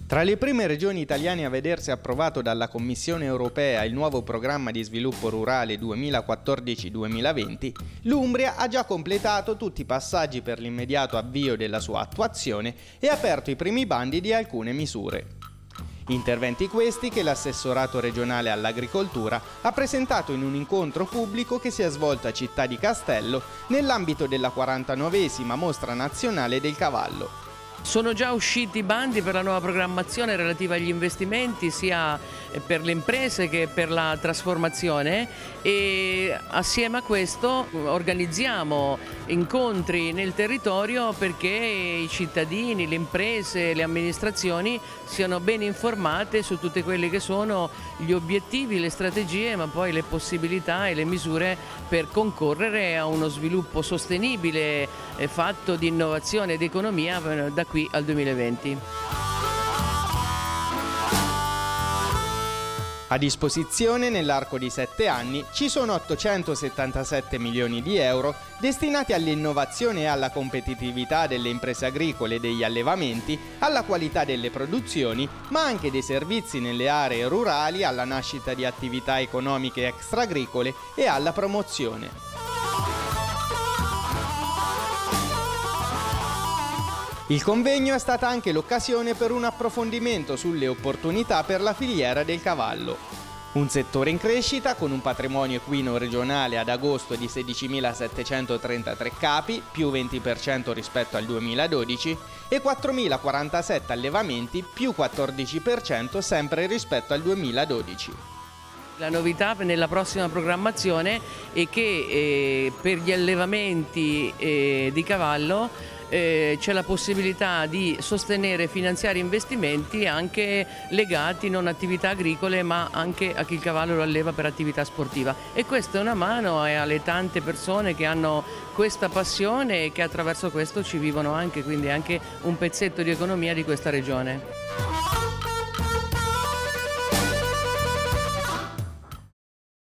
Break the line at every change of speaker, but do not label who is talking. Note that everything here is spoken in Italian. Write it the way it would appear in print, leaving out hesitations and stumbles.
Tra le prime regioni italiane a vedersi approvato dalla Commissione europea il nuovo programma di sviluppo rurale 2014-2020, l'Umbria ha già completato tutti i passaggi per l'immediato avvio della sua attuazione e aperto i primi bandi di alcune misure. Interventi questi che l'assessorato regionale all'agricoltura ha presentato in un incontro pubblico che si è svolto a Città di Castello nell'ambito della 49esima Mostra Nazionale del Cavallo.
Sono già usciti i bandi per la nuova programmazione relativa agli investimenti sia per le imprese che per la trasformazione e assieme a questo organizziamo incontri nel territorio perché i cittadini, le imprese, le amministrazioni siano ben informate su tutti quelli che sono gli obiettivi, le strategie ma poi le possibilità e le misure per concorrere a uno sviluppo sostenibile fatto di innovazione ed economia da qui al 2020.
A disposizione nell'arco di 7 anni ci sono 877 milioni di euro destinati all'innovazione e alla competitività delle imprese agricole e degli allevamenti, alla qualità delle produzioni, ma anche dei servizi nelle aree rurali, alla nascita di attività economiche extraagricole e alla promozione. Il convegno è stata anche l'occasione per un approfondimento sulle opportunità per la filiera del cavallo. Un settore in crescita con un patrimonio equino regionale ad agosto di 16.733 capi, più 20% rispetto al 2012, e 4.047 allevamenti, più 14% sempre rispetto al 2012.
La novità nella prossima programmazione è che per gli allevamenti di cavallo c'è la possibilità di sostenere e finanziare investimenti anche legati non a attività agricole ma anche a chi il cavallo lo alleva per attività sportiva e questa è una mano alle tante persone che hanno questa passione e che attraverso questo ci vivono anche, quindi anche un pezzetto di economia di questa regione.